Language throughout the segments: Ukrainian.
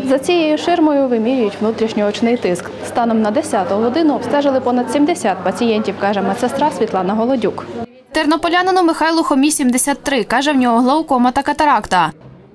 За цією ширмою вимірюють внутрішньоочний тиск. Станом на 10-ту годину обстежили понад 70 пацієнтів, каже медсестра Світлана Голодюк. Тернополянину Михайлу Хомі 73, каже, в нього глаукома та катаракта.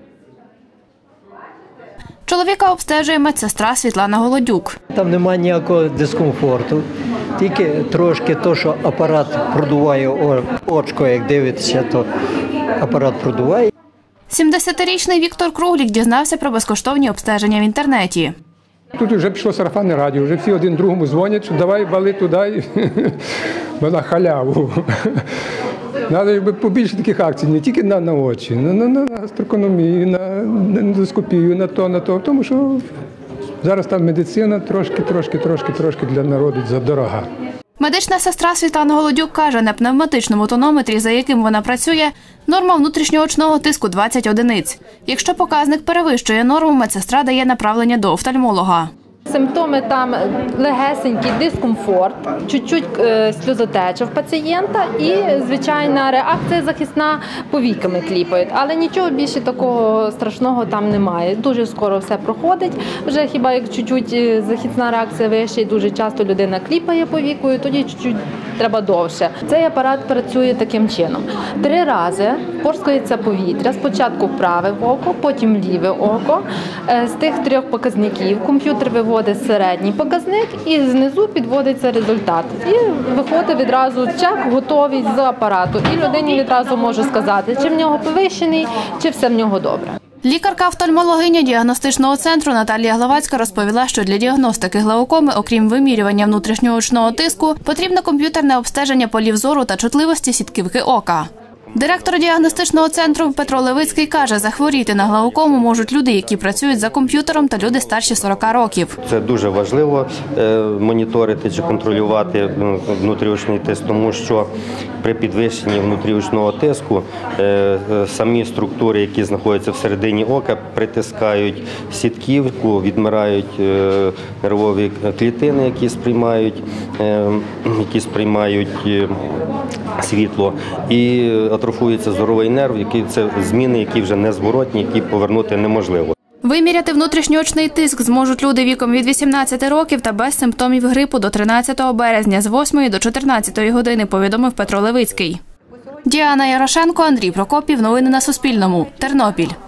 Чоловіка обстежує медсестра Світлана Голодюк. Там немає ніякого дискомфорту, тільки трошки то, що апарат продуває очко, як дивитися, то апарат продуває. 70-річний Віктор Круглік дізнався про безкоштовні обстеження в інтернеті. Тут вже пішло сарафанне радіо, вже всі один другому дзвонять, що давай вали туди, на халяву. Треба побільше таких акцій, не тільки на очі, на гастрокономію, на ендоскопію, на то. Тому що зараз там медицина трошки для народу задорога. Медична сестра Світлана Голодюк каже, на пневматичному тонометрі, за яким вона працює, норма внутрішньоочного тиску 20 одиниць. Якщо показник перевищує норму, медсестра дає направлення до офтальмолога. Симптоми там легесенький дискомфорт, чуть-чуть сльозотеча в пацієнта і звичайна реакція захисна, повіками кліпають. Але нічого більше такого страшного там немає. Дуже скоро все проходить. Вже хіба як чуть-чуть захисна реакція вища, і дуже часто людина кліпає повікою, тоді чуть-чуть треба довше. Цей апарат працює таким чином. 3 рази порскається повітря, спочатку в праве око, потім в ліве око. З тих 3 показників комп'ютер виводить середній показник і знизу підводиться результат. І виходить відразу чек, готовий з апарату. І людині відразу може сказати, чи в нього підвищений, чи все в нього добре. Лікарка-офтальмологиня діагностичного центру Наталія Главацька розповіла, що для діагностики глаукоми, окрім вимірювання внутрішньоочного тиску, потрібно комп'ютерне обстеження полів зору та чутливості сітківки ока. Директор діагностичного центру Петро Левицький каже, захворіти на глаукому можуть люди, які працюють за комп'ютером, та люди старші 40 років. Це дуже важливо моніторити чи контролювати внутрішній тиск, тому що при підвищенні внутрішнього тиску самі структури, які знаходяться всередині ока, притискають сітківку, відмирають нервові клітини, які сприймають світло, і атрофується зоровий нерв, це зміни, які вже незворотні, які повернути неможливо. Виміряти внутрішньоочний тиск зможуть люди віком від 18 років та без симптомів грипу до 13 березня з 8 до 14 години, повідомив Петро Левицький. Діана Ярошенко, Андрій Прокопів. Новини на Суспільному. Тернопіль.